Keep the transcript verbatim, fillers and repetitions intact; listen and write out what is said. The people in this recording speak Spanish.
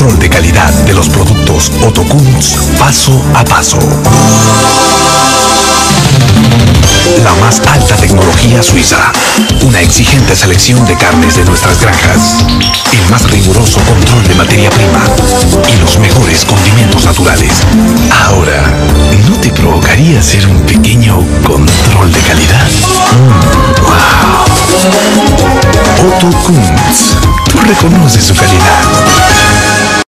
control de calidad de los productos Otto Kunz paso a paso. La más alta tecnología suiza, una exigente selección de carnes de nuestras granjas, el más riguroso control de materia prima y los mejores condimentos naturales. Ahora, ¿no te provocaría hacer un pequeño control de calidad? Mm, ¡Wow! Otto Kunz, tú reconoces su calidad.